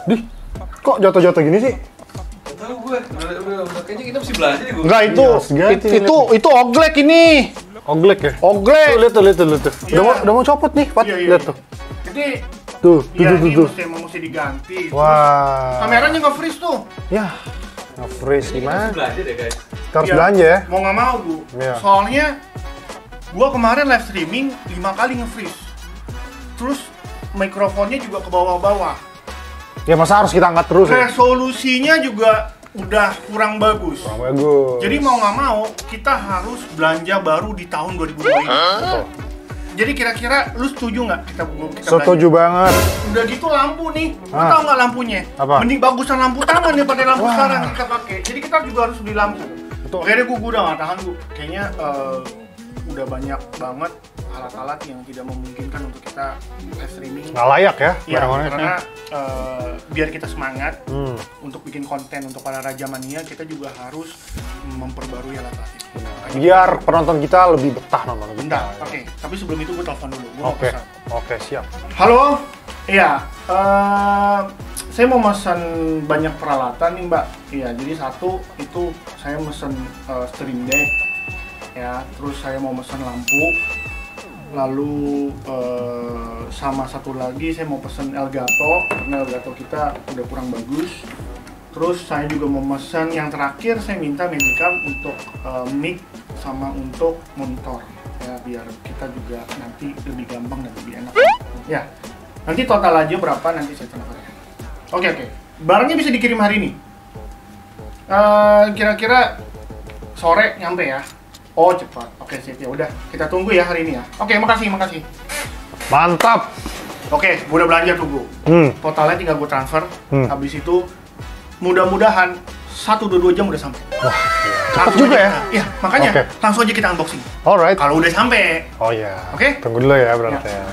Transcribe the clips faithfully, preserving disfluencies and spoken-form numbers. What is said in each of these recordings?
Di, kok jatuh-jatuh gini sih? Tahu gue, udah, udah, udah, kayaknya kita mesti belanja nih gue. Enggak itu, Iya, it, itu, itu oglek ini. Oglek ya? Oglek. Tuh, lihat tuh, lihat tuh, lihat tuh. Udah Iya. mau, udah mau copot nih, Pat. Iya, iya, Lihat iya. tuh. Jadi, Tuh, tuh, ya tuh, ini tuh. mesti, emang mesti diganti. Terus Wah. kameranya nggak freeze tuh. Ya, nge-freeze Kita mesti gimana? belanja deh guys. Kita harus Iya, belanja ya. Mau nggak mau, Bu. Iya. Soalnya, gua kemarin live streaming lima kali nge-freeze. Terus, mikrofonnya juga ke bawah-bawah. Ya masa harus kita angkat terus ya? Resolusinya juga udah kurang bagus. Kurang bagus. Jadi mau nggak mau, kita harus belanja baru di tahun dua ribu dua ini. Betul. Jadi kira-kira lu setuju nggak kita, kita Setuju banget. Udah gitu lampu nih, lu Ah. tau nggak lampunya? Apa? Mending bagusan lampu tangan daripada lampu Wah. sekarang yang kita pakai. Jadi kita juga harus beli lampu. Betul. Oke deh, gue udah nggak tahan bu. Kayaknya eh, udah banyak banget alat-alat yang tidak memungkinkan untuk kita live streaming. Nggak layak ya? Ya, barang-barangnya. karena eh, biar kita semangat Hmm. untuk bikin konten untuk para Raja Mania, kita juga harus memperbarui alat-alat itu. Makanya- Biar penonton kita lebih betah nonton kita. Bentar, oke. Tapi sebelum itu gue telepon dulu. Gue mau Oke, pesan. oke siap. Halo, iya. eh, saya mau pesan banyak peralatan nih Mbak. Iya, jadi satu itu saya mesen eh, stream deck, ya. Terus saya mau mesen lampu. Lalu eh, sama satu lagi saya mau pesen Elgato karena Elgato kita udah kurang bagus. Terus saya juga mau pesan yang terakhir, saya minta Magicam untuk eh, mic sama untuk monitor ya, biar kita juga nanti lebih gampang dan lebih enak ya. Nanti total aja berapa nanti saya telepon. Oke oke, barangnya bisa dikirim hari ini. Eh, kira-kira sore nyampe ya. Oh cepat, oke sip ya udah kita tunggu ya hari ini ya. Oke makasih makasih. Mantap. Oke, gue udah belanja tuh Bu. Hmm. Totalnya tinggal gue transfer. Hmm. Habis itu mudah-mudahan satu dua dua jam udah sampai. Wah, Langsung cepet juga aja ya. kita- Iya, makanya Oke. langsung aja kita unboxing. Alright. Kalau udah sampai. Oh iya. Oke. Tunggu dulu ya berarti ya.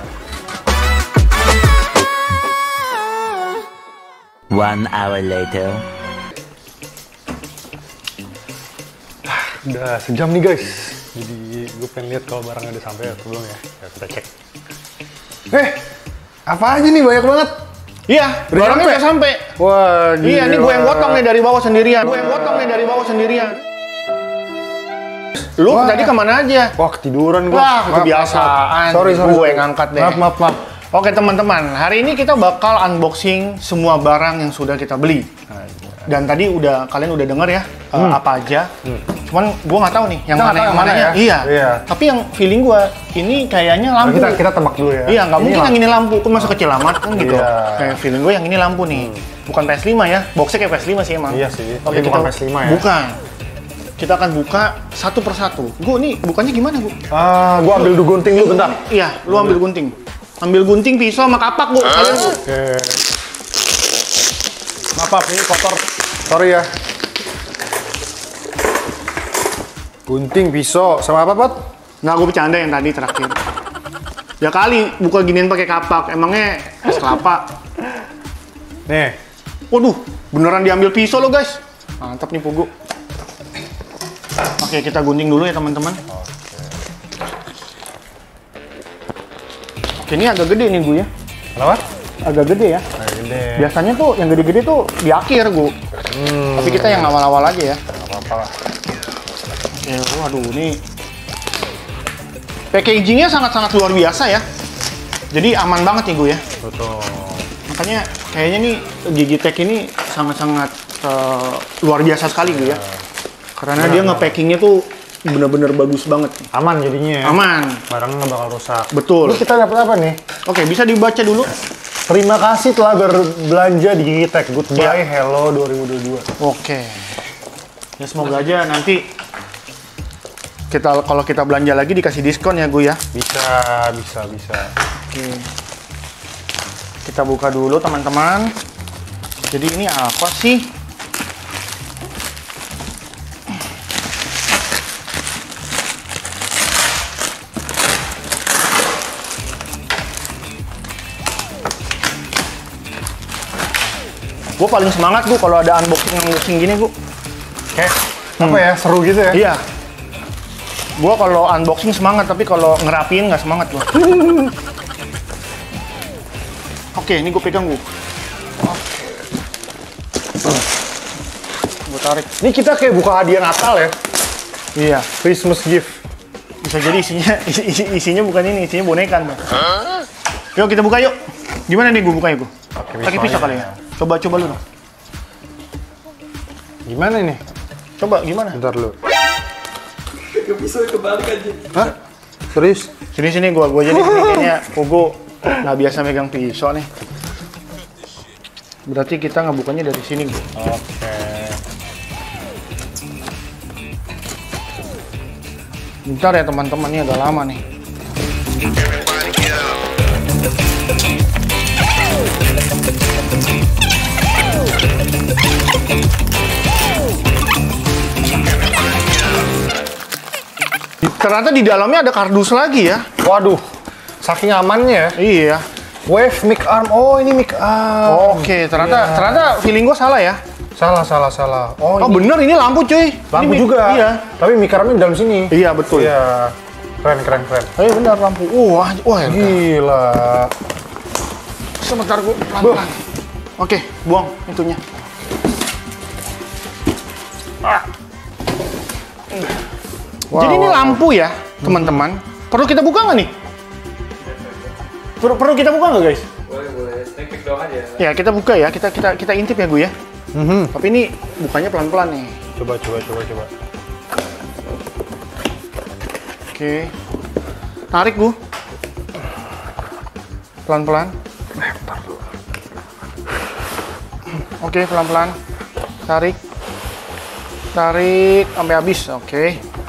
One hour later. Udah sejam nih guys. Jadi gue pengen lihat kalau barangnya udah sampai atau belum ya. Ya kita cek. Eh, apa aja nih banyak banget. Iya, Udah barangnya nyampe? udah sampai. Wah, Iya, ini gila. gue yang gotong nih dari bawah sendirian. Gue yang gotong nih dari bawah sendirian. Lu Wah. tadi kemana aja? Wah, ketiduran gue. Wah, kebiasaan. Sorry, sorry. Gue yang ngangkat deh. Maaf, maaf, maaf. Oke teman-teman, hari ini kita bakal unboxing semua barang yang sudah kita beli. Dan tadi udah kalian udah denger ya uh, Hmm. apa aja. Cuman gue nggak tahu nih yang Kita mana nggak yang tahu mana yang ya. mana ya. Iya. Iya. Tapi yang feeling gue ini kayaknya Nah, lampu. kita kita tebak dulu ya. Iya, nggak mungkin lampu. yang ini lampu. Kan masa kecil amat kan gitu. Iya. Kayak feeling gue yang ini lampu nih. Bukan P S lima ya. Boxnya kayak P S lima sih emang. Iya sih. Oke, Ini bukan P S lima ya. Bukan. Kita akan buka satu persatu. Gue nih bukannya gimana gue? Ah, gue ambil dulu gunting dulu bentar. Iya, lu ambil gunting. Ambil gunting, pisau, sama kapak, Bu. Kalian, Bu. Oke. Maaf, maaf, ini kotor. Sorry ya. Gunting, pisau, sama apa, Pat? Nggak, gue bercanda yang tadi terakhir. Ya kali, buka ginian pakai kapak. Emangnya es kelapa. Nih. Waduh, beneran diambil pisau lo, guys. Mantap nih, Pugu. Oke, kita gunting dulu ya, teman-teman. Oke, ini agak gede nih, gue ya. Kenapa? Agak gede ya. Agak gede. Biasanya tuh yang gede-gede tuh di akhir, gue. Hmm. Tapi kita yang awal-awal aja ya. Nggak apa-apa lah. Oke, waduh, ini packagingnya sangat-sangat luar biasa ya. Jadi aman banget nih gue ya. Betul. Makanya kayaknya nih Gigitech ini sangat-sangat uh, luar biasa sekali gue ya. Karena dia nge-packingnya tuh bener-bener bagus banget. Aman jadinya ya. Aman. Barangnya nggak bakal rusak. Betul. Terus kita dapat apa nih? Oke, bisa dibaca dulu. Terima kasih telah berbelanja di Gigitech. Goodbye, Ya. hello dua ribu dua puluh dua. Oke. Ya semoga aja nanti kita kalau kita belanja lagi dikasih diskon ya gue ya. Bisa, bisa, bisa. Oke. Kita buka dulu teman-teman. Jadi ini apa sih? Gue paling semangat gue kalau ada unboxing unboxing gini gue. Kayak apa ya? Seru gitu ya? Iya. Gue kalau unboxing semangat, tapi kalau ngerapiin nggak semangat gue. Oke, ini gue pegang gue. Oke. Gue tarik. Ini kita kayak buka hadiah Natal ya. Iya. Christmas gift. Bisa jadi isinya isi, isi, isinya bukan ini, isinya boneka tuh. Yuk kita buka yuk. Gimana nih gue bukanya gue? Pakai pisau kali ya. Coba coba lu dong. Gimana ini? Coba gimana? Bentar lu. Ke pisau kebalik aja. Hah? Serius? Sini sini gua gua jadi ini kayaknya Pogo nggak biasa megang pisau nih. Berarti kita ngebukanya dari sini gitu. Oke. Bentar ya teman-teman, ini agak lama nih. Ternyata di dalamnya ada kardus lagi ya. Waduh, saking amannya ya. Iya. Wave mic arm. Oh, ini mic arm. Oke, ternyata Iya. ternyata feeling gua salah ya. Salah, salah, salah. Oh, Oh, ini bener ini lampu cuy. lampu Ini mic- juga. Iya. Tapi mic armnya di dalam sini. Iya betul. Iya. Keren, keren, keren. Eh benar lampu. Wah, wah ya. Gila. Sebentar gua pelan-pelan. Oke, buang itunya. Wow, Jadi ini wow. lampu ya, teman-teman. Perlu kita buka nggak nih? Perlu, perlu kita buka nggak guys? Boleh, boleh. Sneak peek doang aja. Ya kita buka ya, kita kita kita intip ya gue ya. Mhm. Tapi ini bukanya pelan-pelan nih. Coba, coba, coba, coba. Oke, tarik gue. Pelan-pelan. Oke, pelan-pelan. Tarik. Tarik sampai habis. Oke.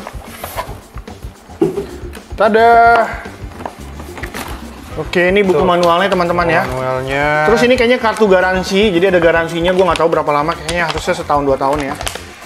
Tada. Oke, ini buku Tuh. manualnya teman-teman ya. Manualnya. Terus ini kayaknya kartu garansi, jadi ada garansinya. Gue nggak tahu berapa lama, kayaknya harusnya setahun dua tahun ya.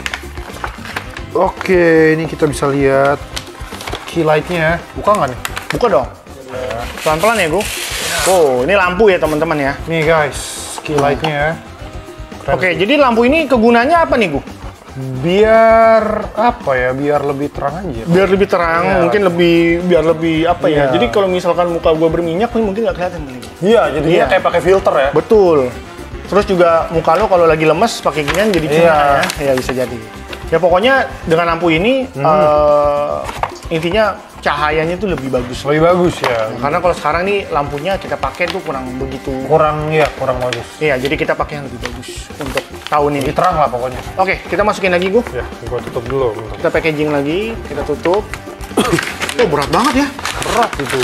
Oke, ini kita bisa lihat key light-nya. Buka nggak nih? Buka dong. Pelan-pelan ya gue. Oh, ini lampu ya teman-teman ya. Nih guys, key light-nya. Keren Oke, sih. jadi lampu ini kegunaannya apa nih gue? Biar apa ya? Biar lebih terang aja. Biar lebih terang, Iya. mungkin lebih biar lebih apa ya? Iya. Jadi kalau misalkan muka gue berminyak, nih mungkin nggak kelihatan nih. Iya, jadinya Iya. kayak pakai filter ya. Betul. Terus juga muka lo kalau lagi lemes pakai ginian jadi cina Iya. ya. Ya bisa jadi. Ya pokoknya dengan lampu ini eh, intinya cahayanya tuh lebih bagus. Lebih bagus ya. Karena kalau sekarang nih lampunya kita pakai tuh kurang begitu. Kurang ya, kurang bagus. Iya, jadi kita pakai yang lebih bagus untuk tahun ini. Lebih terang lah pokoknya. Oke, kita masukin lagi gue. Ya, gua tutup dulu. Bentar. Kita packaging lagi, kita tutup. Oh berat banget ya. Berat itu.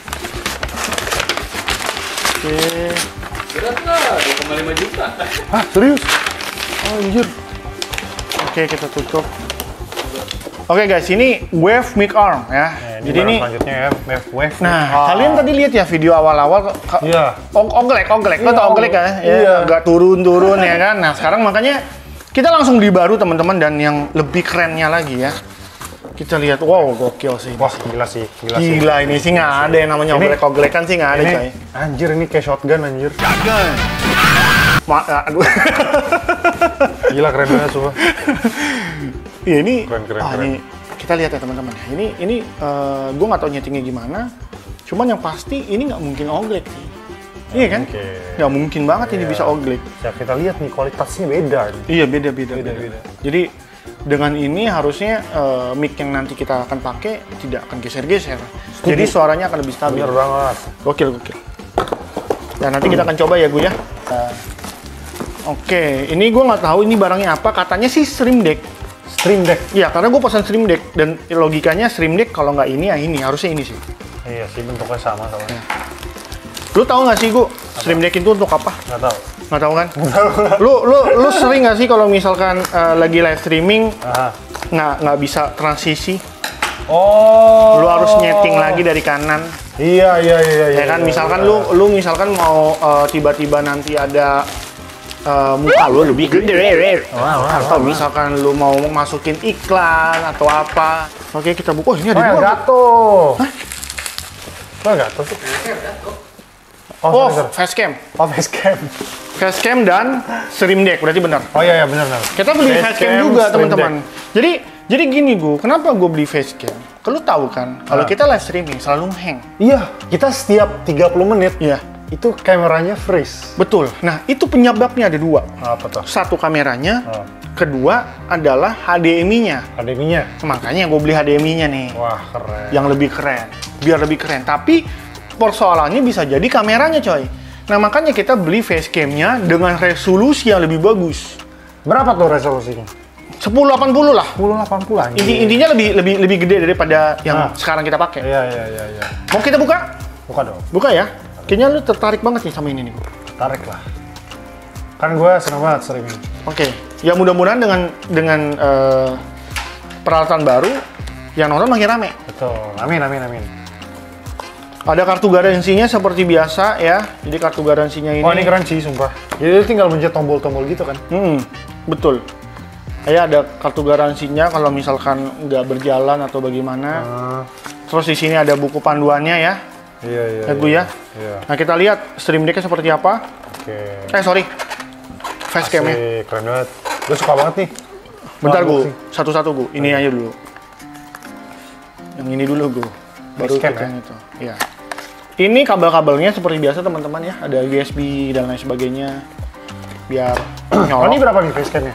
Oke. Berat lah, dua koma lima juta. Hah, serius? Oh, anjir. Oke, kita tutup. Oke guys, ini wave mic arm ya. Nah, Jadi barang ini, selanjutnya ya, wave wave. nah Ah. kalian tadi lihat ya video awal-awal. ka- Iya. Og- Oglek, oglek, lo Iya, tau oglek kan? oglek. Ya, Iya. agak turun-turun ya kan. Nah sekarang makanya kita langsung beli baru teman-teman, dan yang lebih kerennya lagi ya. Kita lihat, wow gokil sih. Wah, gila sih, gila, sih. Gila ini sih nggak ada yang namanya Ini- oglek-oglekan sih nggak ada Ini coy. anjir, ini kayak shotgun anjir. Ma- aduh. Gila, keren banget sumpah. Iya ini, Keren, keren, ah, keren. ini kita lihat ya teman-teman. Ini ini uh, gue nggak tahu nyetingnya gimana. Cuman yang pasti ini nggak mungkin oglek sih. Iya kan? mungkin. Nggak mungkin banget ini Iya. bisa oglek. Ya kita lihat nih kualitasnya beda. nih. Iya beda beda beda. Beda-beda. Jadi dengan ini harusnya uh, mic yang nanti kita akan pakai tidak akan geser-geser. Jadi suaranya akan lebih stabil. Bener banget. Gokil gokil. Dan nanti kita akan coba ya gue ya. Uh, Oke, ini gue nggak tahu ini barangnya apa. Katanya sih Stream Deck. Stream Deck. Iya, karena gue pesan Stream Deck dan logikanya Stream Deck kalau nggak ini ya ini, harusnya ini sih. Iya sih, bentuknya sama soalnya. Lu tahu nggak sih gue Stream Deck itu untuk apa? Nggak tahu. Nggak tahu kan? lu lu lu sering nggak sih kalau misalkan uh, lagi live streaming Aha. nggak nggak bisa transisi? Oh. Lu harus nyeting lagi dari kanan. Iya iya iya iya. Ya kan, iya, misalkan iya. lu lu misalkan mau uh, tiba-tiba nanti ada uh, muka lu lebih gede, atau misalkan lu mau masukin iklan atau apa. Oke, kita buka. Oh, ini Oh, ada yang dua. jatuh. Hah? Kok jatuh sih? Oh, Oh, sorry, sorry. facecam. Oh, facecam. Facecam dan Stream Deck, berarti benar. Oh iya iya benar benar. Kita beli facecam Facecam, juga, Stream teman-teman. Jadi jadi gini, gue, kenapa gue beli facecam? Kalau tahu kan, kalau Ah. kita live streaming selalu hang. Iya, kita setiap tiga puluh menit Iya. Itu kameranya freeze. Betul. Nah, itu penyebabnya ada dua. Apa tuh? Satu kameranya, Oh. kedua adalah H D M I-nya. H D M I-nya. Makanya gue beli H D M I-nya nih. Wah, keren. Yang lebih keren. Biar lebih keren. Tapi persoalannya bisa jadi kameranya, coy. Nah, makanya kita beli facecam-nya dengan resolusi yang lebih bagus. Berapa tuh resolusinya? sepuluh delapan puluh lah. sepuluh delapan puluh anjing. Inti, intinya lebih lebih lebih gede daripada yang Ah. sekarang kita pakai. Iya, iya, iya, iya. Mau kita buka? Buka dong. Buka ya. Kayaknya lu tertarik banget nih sama ini nih. Tarik lah. Kan gue seneng banget streaming. Oke. Ya mudah-mudahan dengan dengan eh, peralatan baru yang nonton makin rame. Betul. Amin, amin, amin. Ada kartu garansinya seperti biasa ya. Jadi kartu garansinya ini. Oh, ini keren sih, sumpah. Jadi tinggal mencet tombol-tombol gitu kan? Hmm, betul. Ya ada kartu garansinya kalau misalkan nggak berjalan atau bagaimana. Ah, Terus di sini ada buku panduannya ya. iya, iya. Ya, Bu ya. Iya. Nah kita lihat stream deck-nya seperti apa. Oke. Eh sorry, facecam-nya. Asik, keren banget. Gue suka banget nih. Bentar Wah, Gu, unboxing. satu-satu Gu. Ini aja dulu. Yang ini dulu Gu. Baru Facecam, kita yang itu. Iya. Ini kabel-kabelnya seperti biasa teman-teman ya. Ada U S B dan lain sebagainya. Biar Oh, nyolok. ini berapa nih facecam-nya?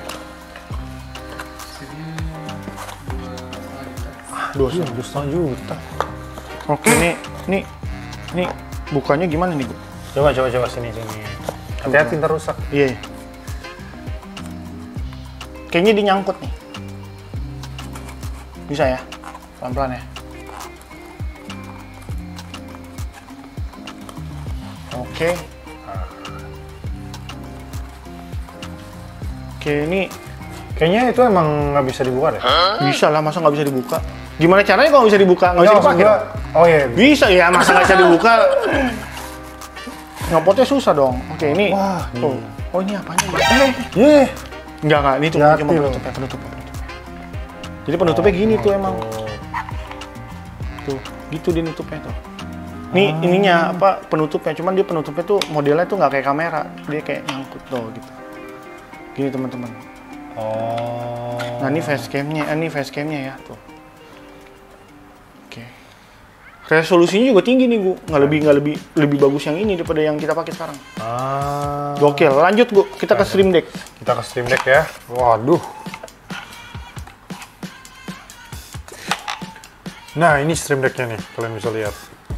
Dua Iya, dua setengah juta. Oke, ini, ini, ini bukanya gimana nih, Bu? Coba, coba, coba sini, sini. Hati-hati ntar rusak. Iya. Kayaknya dia nyangkut nih. Bisa ya? Pelan-pelan ya. Oke. Oke, ini Kayaknya itu emang nggak bisa dibuka deh. bisa lah, masa nggak bisa dibuka? Gimana caranya kalau bisa dibuka? Nggak bisa Nggak, maksud dipakai? gua- dong? Oh iya. Bisa ya, masa nggak bisa dibuka? Nyopotnya susah dong. Oke, ini. Wah, Oh, oh ini apanya? Eh, Yeh. enggak enggak, ini tuh Hati-hati cuma loh. penutupnya, penutupnya, penutupnya. Jadi penutupnya gini tuh emang. Tuh, gitu dia nutupnya tuh. Nih ininya apa penutupnya, cuman dia penutupnya tuh modelnya tuh nggak kayak kamera, dia kayak nyangkut tuh gitu. Gini teman-teman. Oh. Nah ini facecamnya, eh, ini facecamnya ya tuh. Oke. Resolusinya juga tinggi nih Bu, nggak lebih nggak lebih lebih bagus yang ini daripada yang kita pakai sekarang. Ah. Gokil. Lanjut Bu, kita ke Stream Deck. Kita ke Steam Deck ya. Waduh. Nah, ini Stream Deck-nya nih, kalian bisa lihat.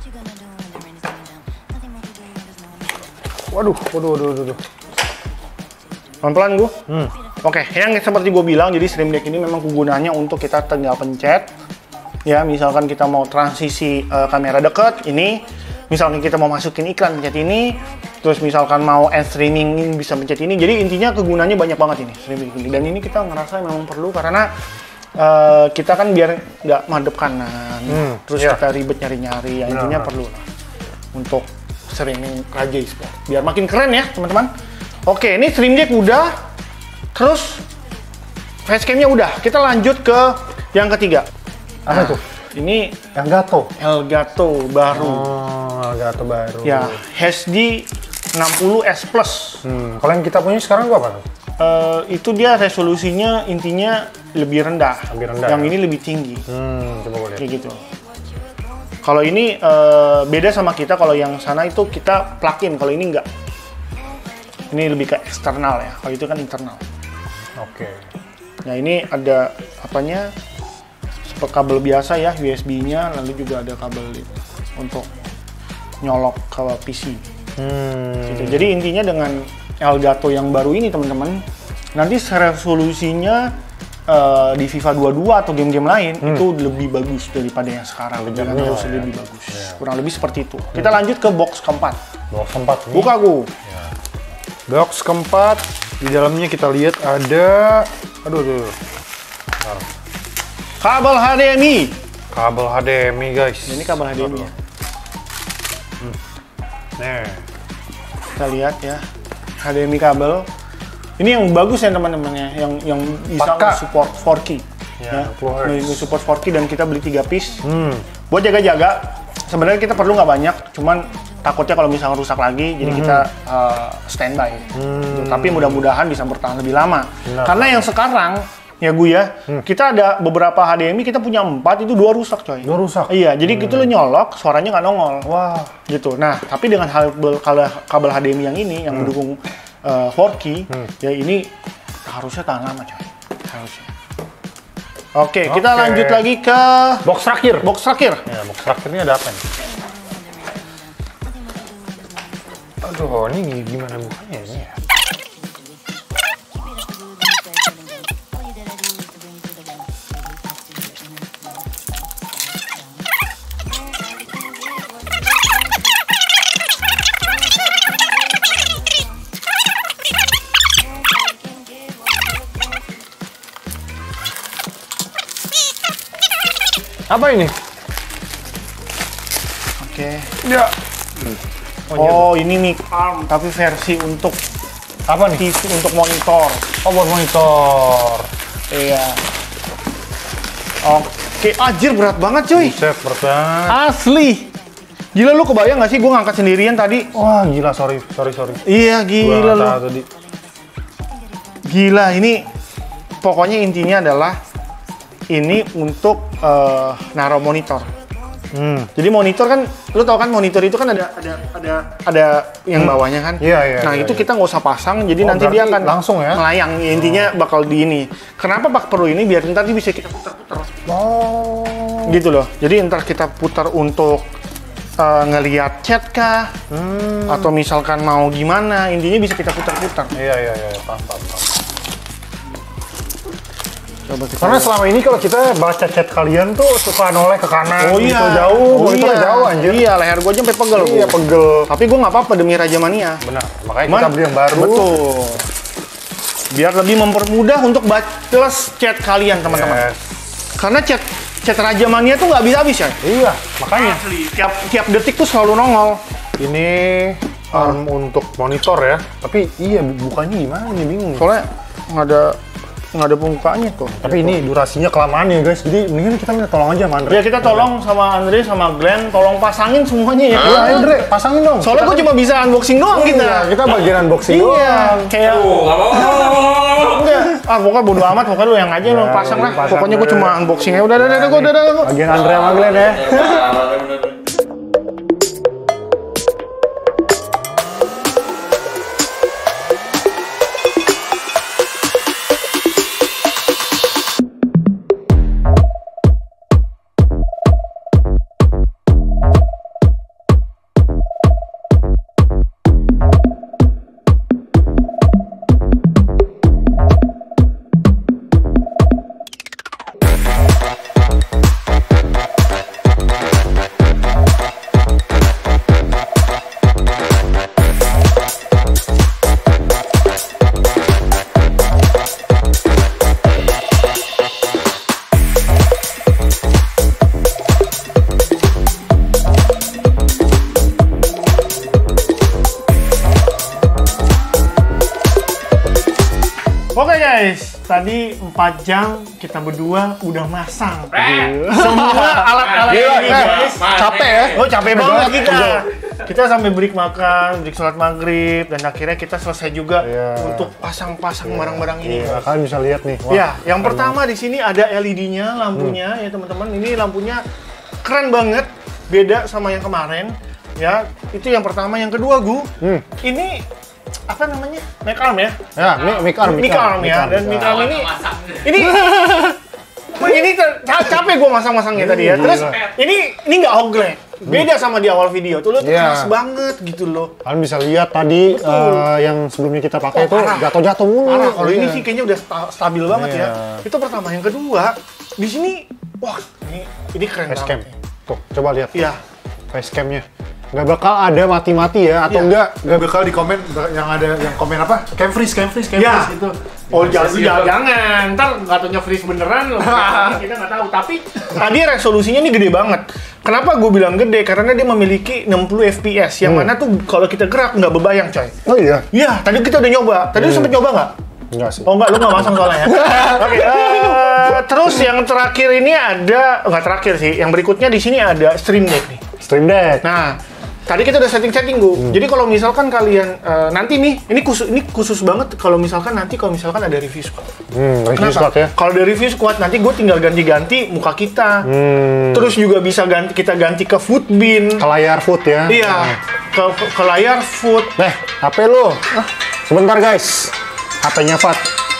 Waduh, waduh, waduh, waduh. waduh. Pelan-pelan Bu. Hmm. Oke, yang seperti gue bilang, jadi Stream Deck ini memang kegunaannya untuk kita tinggal pencet. Ya, misalkan kita mau transisi uh, kamera dekat, ini. Misalkan kita mau masukin iklan, pencet ini. Terus misalkan mau end streaming, ini bisa pencet ini. Jadi intinya kegunaannya banyak banget ini, Stream Deck ini. Dan ini kita ngerasa memang perlu karena uh, kita kan biar nggak madep kanan. Hmm, terus iya. kita ribet nyari-nyari, ya intinya Benar. perlu lah. Untuk streaming Raja Esport. Biar makin keren ya, teman-teman. Oke, ini Stream Deck udah. Terus facecam-nya udah. Kita lanjut ke yang ketiga. Apa tuh? Ini Elgato. Elgato baru. Oh, Elgato baru. Ya, H D enam puluh S Plus. Hmm, kalau yang kita punya sekarang gua apa tuh? Eh, itu dia resolusinya intinya lebih rendah. Lebih rendah, Yang ya? ini lebih tinggi. Hmm, coba gua lihat. Kayak gitu. Kalau ini eh, beda sama kita. Kalau yang sana itu kita plug-in. Kalau ini enggak. Ini lebih ke eksternal ya. Kalau itu kan internal. Oke. Nah ini ada apanya? Seperti kabel biasa ya, U S B-nya. Lalu juga ada kabel itu untuk nyolok ke P C. Hmm. Gitu. Jadi intinya dengan Elgato yang baru ini teman-teman, nanti resolusinya uh, di FIFA dua puluh dua atau game-game lain Hmm. itu lebih bagus daripada yang sekarang. Lebih Dengan jernih lah resolusi ya. lebih bagus. Iya. Kurang lebih seperti itu. Kita lanjut ke box keempat. Box keempat nih. Buka Gu. Box keempat, di dalamnya kita lihat ada, aduh, aduh, aduh. Bentar. Kabel H D M I. Kabel H D M I guys. Ini kabel H D M I ya. Nih, Kita lihat ya. H D M I kabel. Ini yang bagus ya teman-teman ya, yang yang bisa empat K. support empat K. Ya, enam puluh hertz. Yang support empat K dan kita beli tiga piece. hmm, Buat jaga-jaga. Sebenarnya kita perlu nggak banyak, cuman takutnya kalau misalnya rusak lagi, jadi kita uh, standby. Gitu. Tapi mudah-mudahan bisa bertahan lebih lama. Benar. Karena yang sekarang ya gue ya, hmm. kita ada beberapa H D M I, kita punya empat, itu dua rusak coy. Dua rusak? Iya, jadi hmm. gitu lo nyolok, suaranya nggak nongol. Wah. Gitu, nah tapi dengan kabel, kabel H D M I yang ini, yang hmm. mendukung uh, four K, hmm. ya ini harusnya tahan lama coy. Harusnya. Oke, Oke, kita lanjut lagi ke box terakhir. Box terakhir. Ya, box terakhir ini ada apa nih? Aduh, ini gimana bukanya ini ya? Apa ini? Oke. Ya. Oh, oh ini mic arm, tapi versi untuk apa nih? T V, untuk monitor. Oh, buat monitor. Iya. Oke, anjir berat banget cuy. Buset, berat banget. Asli. Gila, lu kebayang nggak sih gue ngangkat sendirian tadi? Wah, gila, sorry, sorry, sorry. Iya, gila lu. Tadi. Gila, ini pokoknya intinya adalah ini untuk uh, naruh monitor. Hmm. Jadi monitor kan, lu tau kan monitor itu kan ada ada ada ada yang hmm. bawahnya kan. Iya iya. Nah iya, itu iya. kita nggak usah pasang, jadi oh, nanti dia akan langsung ya melayang. Ya, intinya oh. bakal di ini. Kenapa pak perlu ini? Biar ntar bisa kita putar-putar. Oh. Gitu loh. Jadi ntar kita putar untuk uh, ngelihat chat kah, hmm. atau misalkan mau gimana, intinya bisa kita putar-putar. Iya iya iya. Paham paham. paham. Coba kita Karena selama ini kalau kita baca chat kalian tuh suka noleh ke kanan, oh, iya. gitu jauh, oh, monitor iya. jauh anjir. Iya, leher gua aja sampai pegel. Iya, gua. pegel. Tapi gua nggak apa-apa demi Raja Mania. Benar, makanya Man, kita beli yang baru. Betul. Biar lebih mempermudah untuk balas chat kalian, teman-teman. Yes. Karena chat chat Raja Mania tuh nggak habis-habis ya. Iya, makanya. Asli. Tiap tiap detik tuh selalu nongol. Ini arm hmm. untuk monitor ya. Tapi iya bukanya gimana nih, bingung. Soalnya nggak ada nggak ada pembukanya tuh. Tapi ini durasinya kelamaan ya guys, jadi mendingan kita minta tolong aja sama Andre. Ya kita tolong sama Andre sama Glenn, tolong pasangin semuanya ya. Iya, ayo Andre, pasangin dong. Soalnya gue cuma bisa unboxing doang kita. Iya, kita bagian unboxing doang. Iya, kayak Oh, nggak mau. enggak. Ah, pokoknya bodo amat, pokoknya lu yang aja lu pasang lah. Pokoknya gue cuma unboxing aja. Udah, udah, udah, udah, udah, udah. Bagian Andre sama Glenn ya. Oke guys, tadi empat jam kita berdua udah masang semua alat-alat ini guys. Capek ya? Oh capek banget kita. Kita sampai break makan, break sholat maghrib, dan akhirnya kita selesai juga yeah. untuk pasang-pasang barang-barang yeah. ini. Yeah. Kalian bisa lihat nih. Wah, ya, yang pertama di sini ada L E D-nya, lampunya hmm. ya teman-teman. Ini lampunya keren banget, beda sama yang kemarin. Ya, itu yang pertama. Yang kedua, Gu, hmm. ini apa namanya? Mic arm ya? Ya, mic arm, mic arm ya. Dan mic arm ini ini ini capek gue masang-masangnya tadi ya. Terus ini ini nggak oglek. Beda sama di awal video tuh, lo tuh yeah. keras banget gitu loh. Kalian bisa lihat tadi uh, yang sebelumnya kita pakai itu oh, jatuh-jatuh mulu. Parah, kalau yeah. ini sih kayaknya udah sta stabil banget yeah. ya. Itu pertama. Yang kedua, di sini wah, ini ini keren Facecam. banget. Tuh, coba lihat. Iya. Facecamnya. Nggak bakal ada mati-mati ya, atau yeah. enggak, nggak bakal di komen yang ada yang komen apa? Cam freeze, cam freeze, cam yeah. freeze itu. Oh jangan, jangan, jangan, ntar nggak taunya freeze beneran loh. Kita nggak tahu. Tapi tadi resolusinya ini gede banget. Kenapa gue bilang gede? Karena dia memiliki enam puluh F P S, yang hmm. mana tuh kalau kita gerak nggak berbayang coy. Oh iya? Iya, tadi kita udah nyoba. Tadi hmm. lu sempet nyoba nggak? Enggak sih. Oh enggak, lu nggak masang soalnya ya? Oke. Okay, uh, terus yang terakhir ini ada, nggak terakhir sih. Yang berikutnya di sini ada Stream Deck nih. Stream Deck. Nah, tadi kita udah setting-setting, Bu. Hmm. Jadi kalau misalkan kalian uh, nanti nih, ini khusus ini khusus banget kalau misalkan nanti kalau misalkan ada review squad. Hmm, review squad ya. Kalau dari review squad nanti gue tinggal ganti-ganti muka kita. Hmm. Terus juga bisa ganti kita ganti ke food bin. Ke layar food ya. Iya. Hmm. Ke, ke, ke layar food. Eh, H P lu. Ah. Sebentar guys. H P-nya Fat.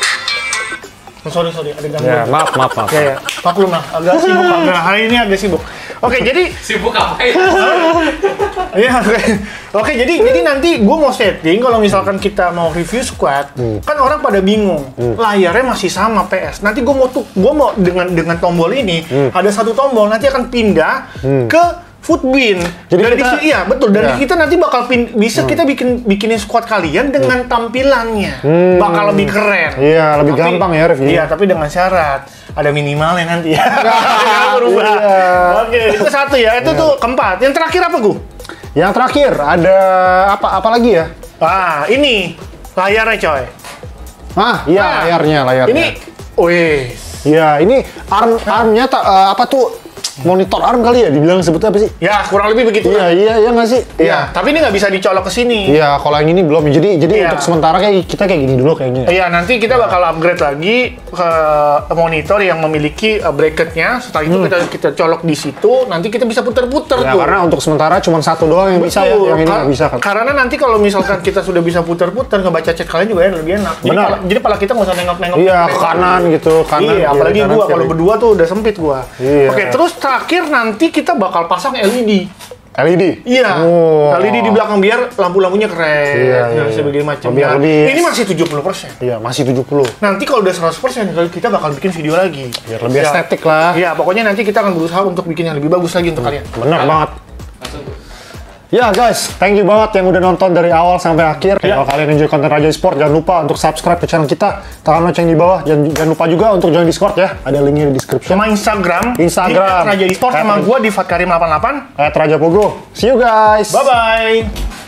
Oh, sorry sorry ada gangguan. Ya, maaf maaf maaf. Ya ya. Maklum lah, agak sibuk agak hari ini agak sibuk. Oke, jadi sibuk apa ya? Iya, oke. Oke, jadi jadi nanti gue mau setting kalau misalkan kita mau review squad, hmm. kan orang pada bingung. Hmm. Layarnya masih sama P S. Nanti gue mau tuh gue mau dengan dengan tombol ini hmm. ada satu tombol nanti akan pindah hmm. ke food bin. Jadi dari kita, iya betul. Dari ya. kita nanti bakal pin, bisa hmm. kita bikin bikinin squad kalian dengan hmm. tampilannya, hmm. bakal lebih keren. Iya, lebih tapi, gampang ya review. Iya, tapi dengan syarat ada minimalnya nanti ya. Berubah. Iya. Oke, itu satu ya. Itu iya. tuh keempat. Yang terakhir apa, Gu? Yang terakhir ada apa? Apa lagi ya? Ah, ini layarnya, coy. Ah, iya nah, layarnya, layarnya. Ini, wih. Iya, ini arm armnya tak uh, apa tuh? Monitor arm kali ya dibilang sebetulnya apa sih? Ya kurang lebih begitu. Iya iya iya nggak sih? Iya. Ya. Tapi ini nggak bisa dicolok ke sini. Iya kalau yang ini belum. Jadi jadi ya. untuk sementara kayak kita kayak gini dulu kayaknya. Iya nanti kita bakal upgrade lagi ke monitor yang memiliki bracketnya. Setelah itu hmm. kita kita colok di situ. Nanti kita bisa puter-puter ya, tuh. Karena untuk sementara cuma satu doang yang Betul. bisa ya. Yang ini nggak bisa kan? Karena nanti kalau misalkan kita sudah bisa puter-puter ngebaca chat kalian juga ya lebih enak. Jadi pala, jadi pala kita nggak usah nengok-nengok. Iya ke kanan gitu. Kanan. Iya apalagi gua kalau berdua tuh udah sempit gua. Iya. Oke terus terakhir nanti kita bakal pasang L E D. L E D? Iya. Oh. L E D di belakang biar lampu-lampunya keren. Iya, iya, iya. Sebagainya macam. Ya. Ini masih tujuh puluh persen. Iya, masih tujuh puluh. Nanti kalau udah seratus persen kita bakal bikin video lagi. Biar lebih ya. estetik lah. Iya, pokoknya nanti kita akan berusaha untuk bikin yang lebih bagus lagi untuk kalian. Benar banget. Ya guys, thank you banget yang udah nonton dari awal sampai akhir. Ya. Kalau kalian enjoy konten Raja Esport, jangan lupa untuk subscribe ke channel kita. Tekan lonceng di bawah. Jangan, jangan lupa juga untuk join Discord ya. Ada linknya di description. Sama Instagram. Instagram. Raja Esport sama gua di Fatkarim delapan delapan. At Raja Pogo. See you guys. Bye bye.